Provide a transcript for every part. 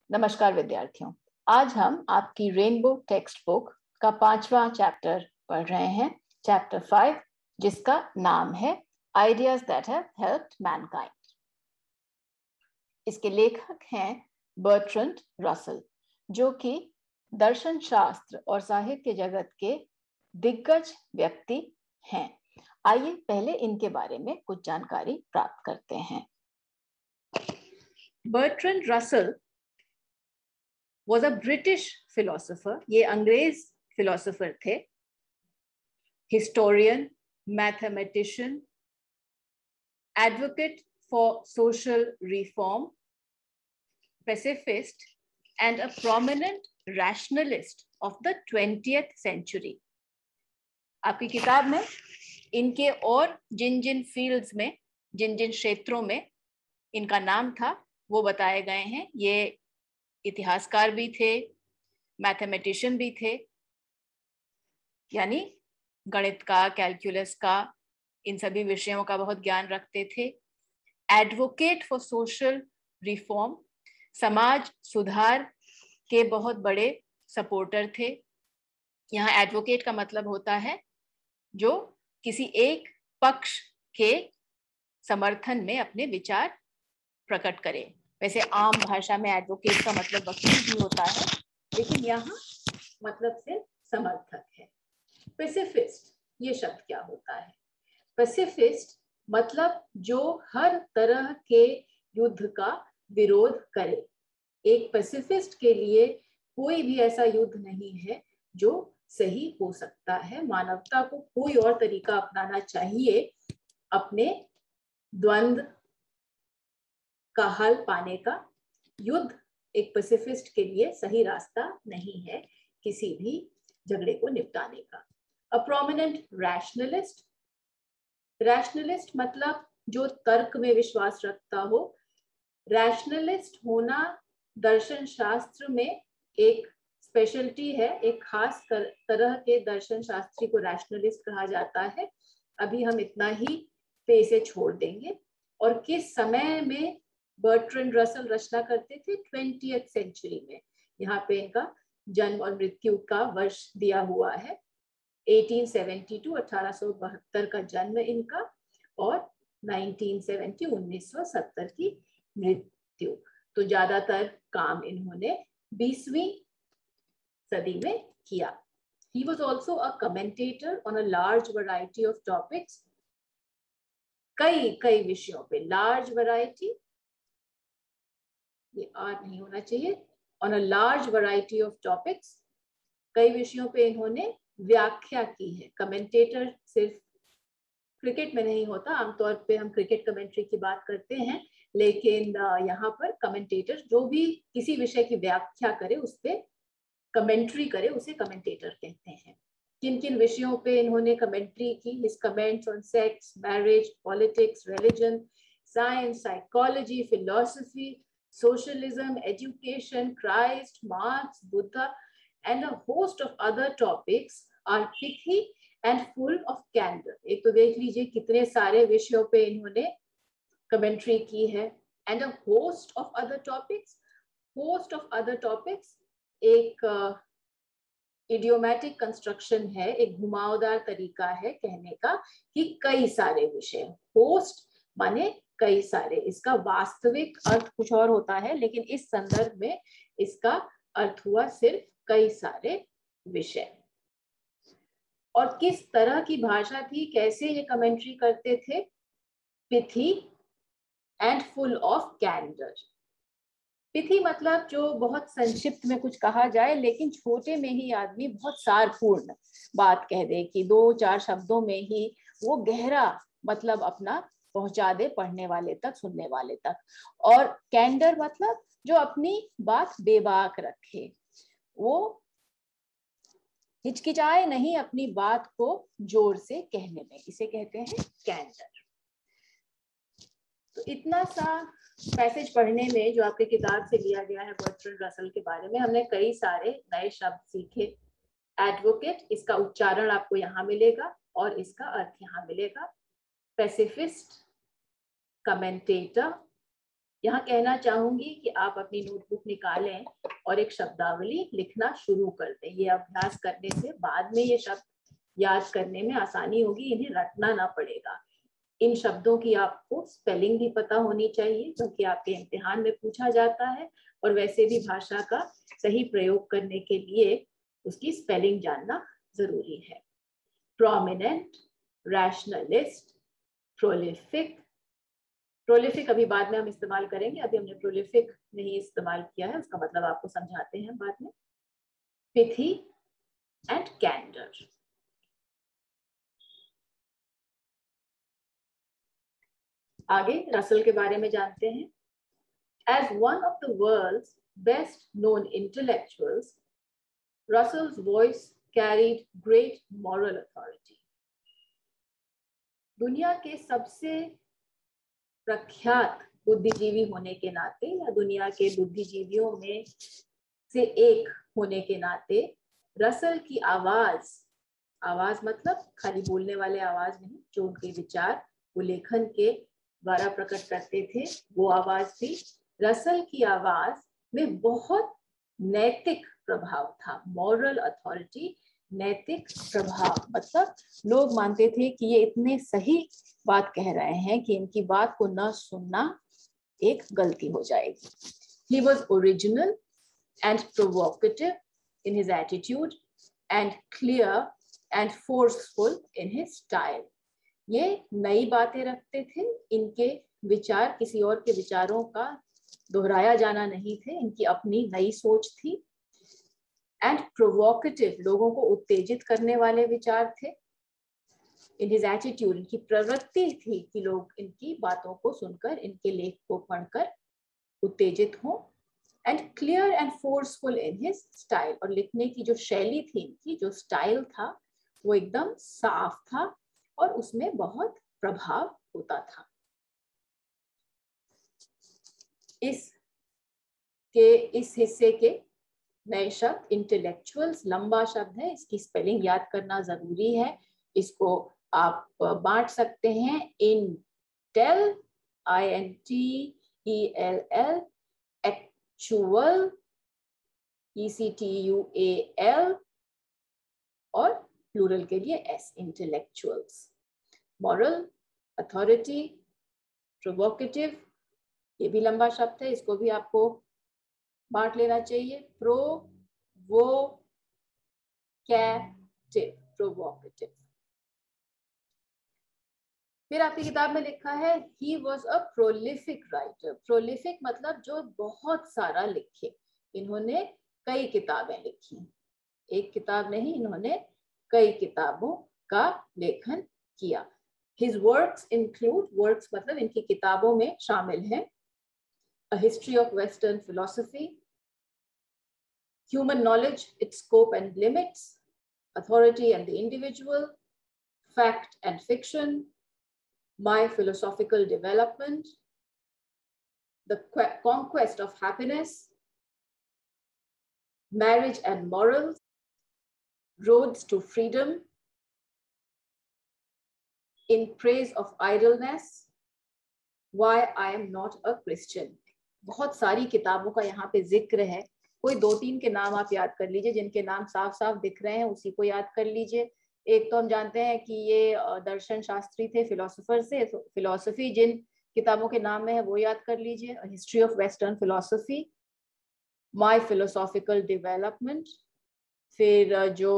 नमस्कार विद्यार्थियों, आज हम आपकी रेनबो टेक्स्ट बुक का 5वां चैप्टर पढ़ रहे हैं, चैप्टर 5, जिसका नाम है ideas that have helped mankind. इसके लेखक हैं बर्ट्रैंड रसल, जो कि दर्शन शास्त्र और साहित्य जगत के दिग्गज व्यक्ति हैं। आइए पहले इनके बारे में कुछ जानकारी प्राप्त करते हैं। Bertrand Russell was a British philosopher, ये अंग्रेज फिलोसोफर थे, historian, mathematician, advocate for social reform, pacifist, and a prominent rationalist of the 20th century. आपकी किताब में इनके और जिन जिन फील्ड्स में, जिन जिन क्षेत्रों में इनका नाम था वो बताए गए हैं। ये इतिहासकार भी थे, मैथमेटिशियन भी थे, यानी गणित का, कैलकुलस का, इन सभी विषयों का बहुत ज्ञान रखते थे। एडवोकेट फॉर सोशल रिफॉर्म, समाज सुधार के बहुत बड़े सपोर्टर थे। यहाँ एडवोकेट का मतलब होता है जो किसी एक पक्ष के समर्थन में अपने विचार प्रकट करे। वैसे आम भाषा में एडवोकेट का मतलब वकील भी होता है, लेकिन यहाँ मतलब सिर्फ समर्थक है। पैसिफिस्ट, ये शब्द क्या होता है? पैसिफिस्ट मतलब जो हर तरह के युद्ध का विरोध करे। एक पैसिफिस्ट के लिए कोई भी ऐसा युद्ध नहीं है जो सही हो सकता है। मानवता को कोई और तरीका अपनाना चाहिए अपने द्वंद्व का हल पाने का। युद्ध एक पैसिफिस्ट के लिए सही रास्ता नहीं है किसी भी झगड़े को निपटाने का। अ प्रोमिनेंट रैशनलिस्ट, रैशनलिस्ट मतलब जो तर्क में विश्वास रखता हो। रैशनलिस्ट होना दर्शन शास्त्र में एक स्पेशलिटी है। एक खास तरह के दर्शन शास्त्री को रैशनलिस्ट कहा जाता है। अभी हम इतना ही पे इसे छोड़ देंगे। और किस समय में बर्ट्रैंड रसल रचना करते थे? 20th सेंचुरी में। यहाँ पे इनका जन्म और मृत्यु का वर्ष दिया हुआ है 1872, 1872 का जन्म इनका, और 1970, 1970 की मृत्यु। तो ज्यादातर काम इन्होंने 20वीं सदी में किया। He was also a commentator on a large variety of topics, कई विषयों पे। लार्ज वैरायटी, ये आर नहीं होना चाहिए। On a large variety of topics, कई विषयों पे इन्होंने व्याख्या की है। कमेंटेटर सिर्फ क्रिकेट में नहीं होता, आमतौर पे हम क्रिकेट कमेंट्री की बात करते हैं, लेकिन यहाँ पर कमेंटेटर जो भी किसी विषय की व्याख्या करे, उस पे कमेंट्री करे, उसे कमेंटेटर कहते हैं। किन किन विषयों पे इन्होंने कमेंट्री की? His comments on sex, marriage, politics, religion, science, psychology, philosophy, socialism, education, Christ, Marx, Buddha, and a host of other topics are pithy and full of candor. एक तो देख लीजिए कितने सारे विषयों पे इन्होंने कमेंट्री की है। And a host of other topics, host of other topics एक इडियोमैटिक कंस्ट्रक्शन है, एक घुमावदार तरीका है कहने का कि कई सारे विषय। होस्ट माने कई सारे, इसका वास्तविक अर्थ कुछ और होता है, लेकिन इस संदर्भ में इसका अर्थ हुआ सिर्फ कई सारे विषय। और किस तरह की भाषा थी, कैसे ये कमेंट्री करते थे? Pithy and full of candour. Pithy मतलब जो बहुत संक्षिप्त में कुछ कहा जाए, लेकिन छोटे में ही आदमी बहुत सारपूर्ण बात कह दे कि 2-4 शब्दों में ही वो गहरा मतलब अपना पहुंचा दे पढ़ने वाले तक, सुनने वाले तक। और कैंडर मतलब जो अपनी बात बेबाक रखे, वो हिचकिचाए नहीं अपनी बात को जोर से कहने में, इसे कहते हैं कैंडर। तो इतना सा पैसेज पढ़ने में जो आपके किताब से लिया गया है बर्ट्रैंड रसल के बारे में, हमने कई सारे नए शब्द सीखे। एडवोकेट, इसका उच्चारण आपको यहाँ मिलेगा और इसका अर्थ यहाँ मिलेगा। पैसिफिस्ट, कमेंटेटर यहाँ कहना चाहूंगी कि आप अपनी नोटबुक निकालें और एक शब्दावली लिखना शुरू कर दें। ये अभ्यास करने से बाद में ये शब्द याद करने में आसानी होगी, इन्हें रटना ना पड़ेगा। इन शब्दों की आपको स्पेलिंग भी पता होनी चाहिए, क्योंकि आपके इम्तिहान में पूछा जाता है, और वैसे भी भाषा का सही प्रयोग करने के लिए उसकी स्पेलिंग जानना जरूरी है। Prominent, rationalist, prolific. प्रोलिफिक अभी बाद में हम इस्तेमाल करेंगे, अभी हमने प्रोलिफिक नहीं इस्तेमाल किया है, उसका मतलब आपको समझाते हैं बाद में। Pithy and candour. आगे रसल के बारे में जानते हैं। As one of the world's best known intellectuals, Russell's voice carried great moral authority. दुनिया के सबसे प्रख्यात बुद्धिजीवी होने के नाते, या दुनिया के बुद्धिजीवियों में से एक होने के नाते, रसल की आवाज, आवाज मतलब खाली बोलने वाले आवाज नहीं, जो उनके विचार वो लेखन के द्वारा प्रकट करते थे, वो आवाज थी। रसल की आवाज में बहुत नैतिक प्रभाव था। मॉरल अथॉरिटी, नैतिक प्रभाव मतलब लोग मानते थे कि ये इतने सही बात कह रहे हैं कि इनकी बात को न सुनना एक गलती हो जाएगी। He was original and provocative in his attitude and clear and forceful in his style. ये नई बातें रखते थे, इनके विचार किसी और के विचारों का दोहराया जाना नहीं थे, इनकी अपनी नई सोच थी। एंड प्रोवोकेटिव, लोगों को उत्तेजित करने वाले विचार थे। इन हिज एटीट्यूड, इनकी प्रवृत्ति थी कि लोग इनकी बातों को सुनकर, इनके लेख को पढ़कर उत्तेजित हों। And clear and forceful in his style, और लिखने की जो शैली थी इनकी, जो स्टाइल था, वो एकदम साफ था और उसमें बहुत प्रभाव होता था। इस हिस्से के नए शब्द इंटेलेक्चुअल्स, लंबा शब्द है, इसकी स्पेलिंग याद करना जरूरी है। इसको आप बांट सकते हैं इंटेल, INTELL, एक्चुअल, ECTUAL, और प्लूरल के लिए S, intellectuals. Moral, authority, provocative, ये भी लंबा शब्द है, इसको भी आपको बांट लेना चाहिए। Provocative, provocative. फिर आपकी किताब में लिखा है he was a prolific writer। Prolific मतलब जो बहुत सारा लिखे, इन्होंने कई किताबें लिखी, एक किताब नहीं, इन्होंने कई किताबों का लेखन किया। His works include, works मतलब इनकी किताबों में शामिल है, A History of Western Philosophy, Human Knowledge, Its Scope and Limits, Authority and the Individual, Fact and Fiction, My Philosophical Development, The Conquest of Happiness, Marriage and Morals, Roads to Freedom, In Praise of Idleness, Why I Am Not a Christian। बहुत सारी किताबों का यहाँ पे जिक्र है, कोई 2-3 के नाम आप याद कर लीजिए, जिनके नाम साफ साफ दिख रहे हैं उसी को याद कर लीजिए। एक तो हम जानते हैं कि ये दर्शन शास्त्री थे, फिलोसोफर से, तो फिलोसफी जिन किताबों के नाम में है वो याद कर लीजिए, history of western philosophy, my philosophical development, फिर जो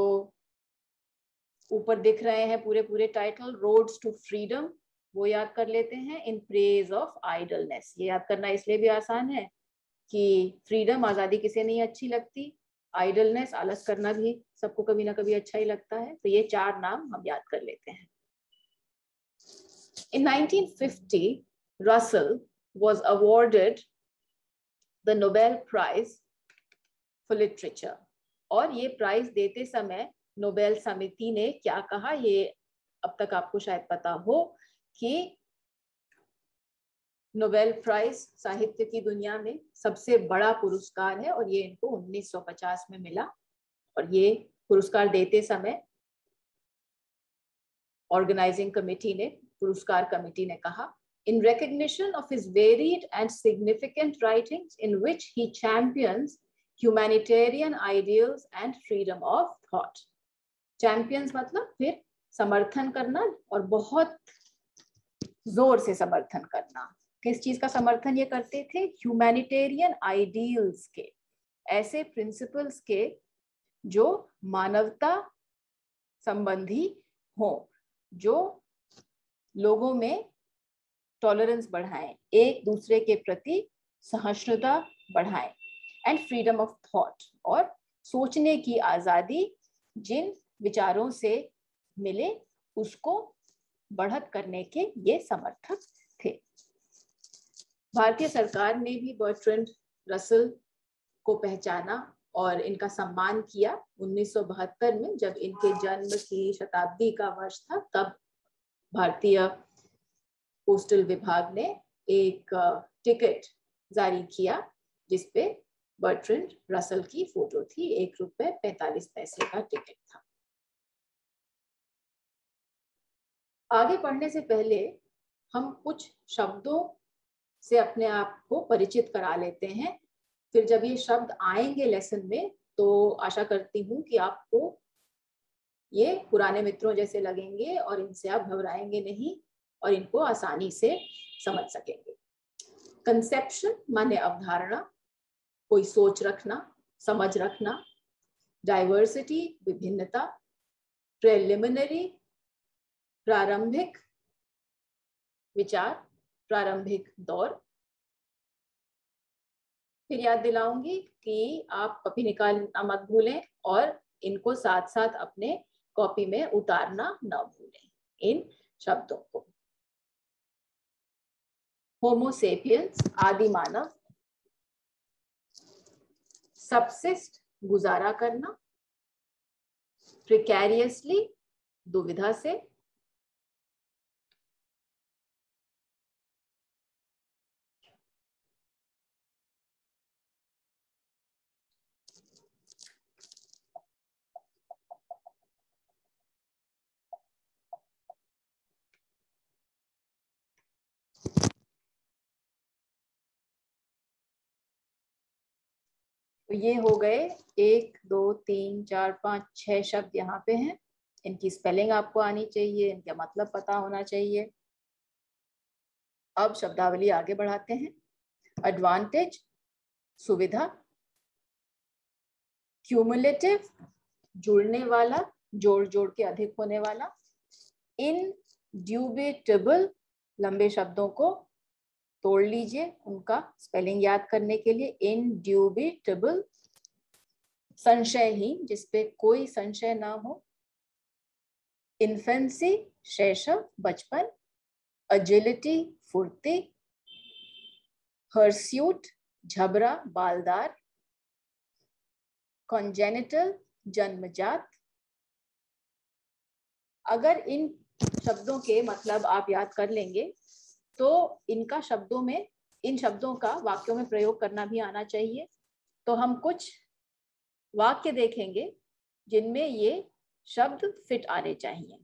ऊपर दिख रहे हैं पूरे टाइटल, रोड्स टू फ्रीडम, वो याद कर लेते हैं। इन प्रेज ऑफ आइडलनेस, ये याद करना इसलिए भी आसान है कि फ्रीडम, आजादी किसे नहीं अच्छी लगती, आइडलनेस, आलस करना भी सबको कभी ना कभी अच्छा ही लगता है, तो ये 4 नाम हम याद कर लेते हैं। In 1950, Russell was awarded the Nobel Prize for Literature, और ये प्राइज देते समय नोबेल समिति ने क्या कहा, ये अब तक आपको शायद पता हो कि नोबेल प्राइज साहित्य की दुनिया में सबसे बड़ा पुरस्कार है, और ये इनको 1950 में मिला। और ये पुरस्कार देते समय ऑर्गेनाइजिंग कमेटी ने, पुरस्कार कमेटी ने कहा in recognition of his varied and significant writings in which he champions humanitarian ideals and freedom of thought. Champions मतलब फिर समर्थन करना और बहुत जोर से समर्थन करना। किस चीज का समर्थन ये करते थे? ह्यूमैनिटेरियन आइडियल्स के, ऐसे प्रिंसिपल्स के जो मानवता संबंधी हो, जो लोगों में टॉलरेंस बढ़ाएं, एक दूसरे के प्रति सहिष्णुता बढ़ाएं, एंड फ्रीडम ऑफ थॉट, और सोचने की आजादी जिन विचारों से मिले उसको बढ़त करने के ये समर्थक थे। भारतीय सरकार ने भी बर्ट्रैंड रसल को पहचाना और इनका सम्मान किया। 1972 में जब इनके जन्म की शताब्दी का वर्ष था, तब भारतीय पोस्टल विभाग ने एक टिकट जारी किया जिसपे बर्ट्रैंड रसल की फोटो थी। ₹1.45 का टिकट था। आगे पढ़ने से पहले हम कुछ शब्दों से अपने आप को परिचित करा लेते हैं। फिर जब ये शब्द आएंगे लेसन में तो आशा करती हूँ कि आपको ये पुराने मित्रों जैसे लगेंगे और इनसे आप घबराएंगे नहीं और इनको आसानी से समझ सकेंगे। कंसेप्शन माने अवधारणा, कोई सोच रखना, समझ रखना। डाइवर्सिटी विभिन्नता। प्रिलिमिनरी प्रारंभिक विचार, प्रारंभिक दौर। फिर याद दिलाऊंगी कि आप कॉपी निकालना मत भूलें और इनको साथ साथ अपने कॉपी में उतारना न भूलें इन शब्दों को। होमो सेपियंस आदि मानव। सबसिस्ट गुजारा करना। प्रिकैरियसली दुविधा से। तो ये हो गए 1 2 3 4 5 6 शब्द यहाँ पे हैं। इनकी स्पेलिंग आपको आनी चाहिए, इनका मतलब पता होना चाहिए। अब शब्दावली आगे बढ़ाते हैं। एडवांटेज सुविधा। क्यूमुलेटिव जुड़ने वाला, जोड़ जोड़ के अधिक होने वाला। इनड्यूबिटेबल लंबे शब्दों को तोड़ लीजिए उनका स्पेलिंग याद करने के लिए। इनड्यूबिटेबल संशयहीन, जिसपे कोई संशय ना हो। इन्फेंसी शैशव बचपन। एजिलिटी फुर्ती। हर्स्यूट झबरा बालदार। कॉन्जेनिटल जन्मजात। अगर इन शब्दों के मतलब आप याद कर लेंगे तो इनका शब्दों में, इन शब्दों का वाक्यों में प्रयोग करना भी आना चाहिए। तो हम कुछ वाक्य देखेंगे जिनमें ये शब्द फिट आने चाहिए।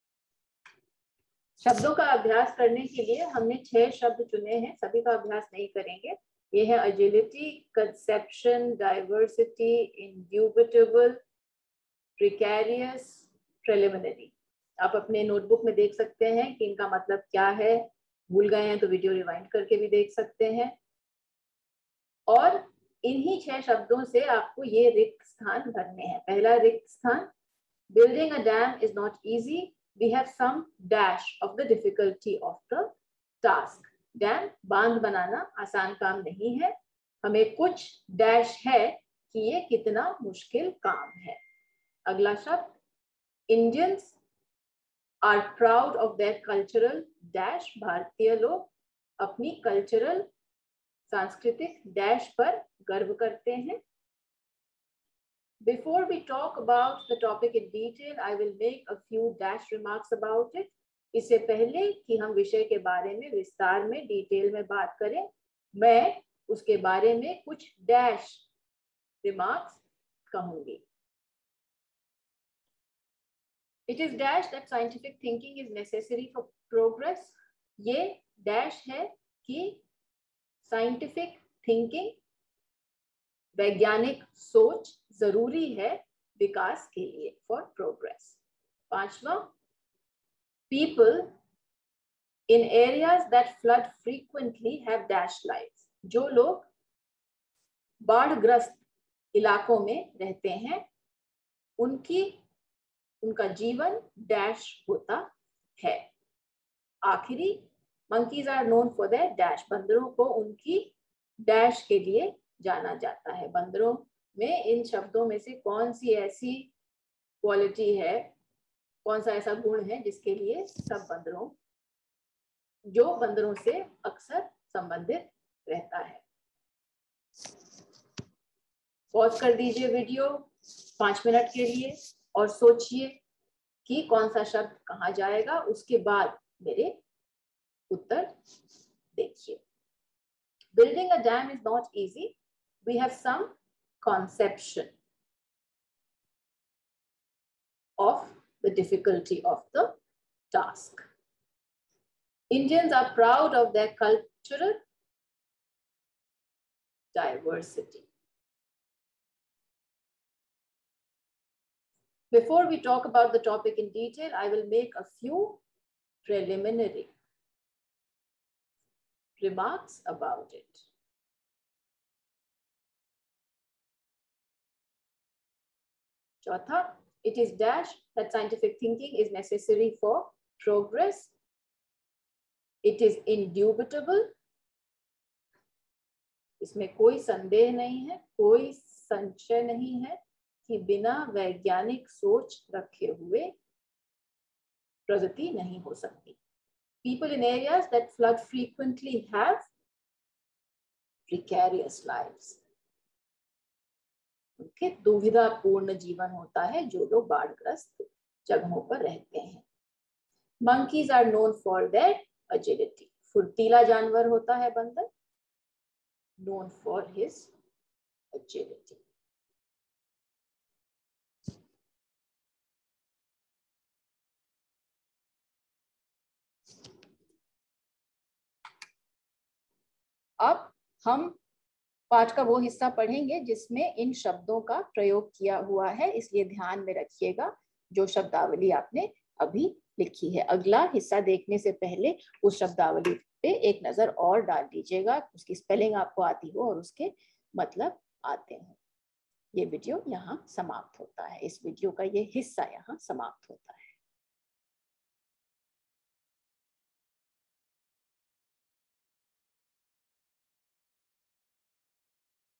शब्दों का अभ्यास करने के लिए हमने 6 शब्द चुने हैं, सभी का अभ्यास नहीं करेंगे। ये है agility, conception, diversity, indubitable, precarious, preliminary. आप अपने नोटबुक में देख सकते हैं कि इनका मतलब क्या है। भूल गए हैं तो वीडियो रिवाइंड करके भी देख सकते हैं। और इन्हीं 6 शब्दों से आपको ये रिक्त स्थान भरने हैं। पहला रिक्त स्थान, building a dam is not easy, we have some dash of the difficulty of the task. Dam, बांध बनाना आसान काम नहीं है, हमें कुछ डैश है कि ये कितना मुश्किल काम है। अगला शब्द, Indians are proud of their cultural dash, भारतीय लोग अपनी कल्चरल सांस्कृतिक डैश पर गर्व करते हैं। Before we talk about the topic in detail, I will make a few dash remarks about it. इससे पहले कि हम विषय के बारे में विस्तार में डिटेल में बात करें, मैं उसके बारे में कुछ डैश रिमार्क्स कहूंगी। It is dash that scientific thinking is necessary for progress. ये डैश है कि साइंटिफिक थिंकिंग, वैज्ञानिक सोच जरूरी है विकास के लिए, फॉर प्रोग्रेस। पांचवा, people in areas that flood frequently have dash lives. जो लोग बाढ़ग्रस्त इलाकों में रहते हैं उनका जीवन डैश होता है। आखिरी, monkeys are known for their dash। बंदरों को उनकी डैश के लिए जाना जाता है। बंदरों में इन शब्दों में से कौन सी ऐसी क्वालिटी है, कौन सा ऐसा गुण है जिसके लिए सब बंदरों, जो बंदरों से अक्सर संबंधित रहता है। पॉज कर दीजिए वीडियो 5 मिनट के लिए और सोचिए कि कौन सा शब्द कहाँ जाएगा, उसके बाद मेरे उत्तर देखिए। Building a dam is not easy. We have some conception of the difficulty of the task. Indians are proud of their cultural diversity. Before we talk about the topic in detail, I will make a few preliminary remarks about it. Chautha, it is dash that scientific thinking is necessary for progress. It is indubitable. इसमें कोई संदेह नहीं है, कोई संशय नहीं है कि बिना वैज्ञानिक सोच रखे हुए प्रगति नहीं हो सकती। People in areas that flood frequently have precarious lives. उनके दुविधापूर्ण जीवन होता है जो लोग बाढ़ग्रस्त जगहों पर रहते हैं। Monkeys are known for their agility. फुर्तीला जानवर होता है बंदर, known for his agility. अब हम पाठ का वो हिस्सा पढ़ेंगे जिसमें इन शब्दों का प्रयोग किया हुआ है, इसलिए ध्यान में रखिएगा जो शब्दावली आपने अभी लिखी है। अगला हिस्सा देखने से पहले उस शब्दावली पे एक नजर और डाल दीजिएगा, उसकी स्पेलिंग आपको आती हो और उसके मतलब आते हो। ये वीडियो यहाँ समाप्त होता है, इस वीडियो का ये हिस्सा यहाँ समाप्त होता है।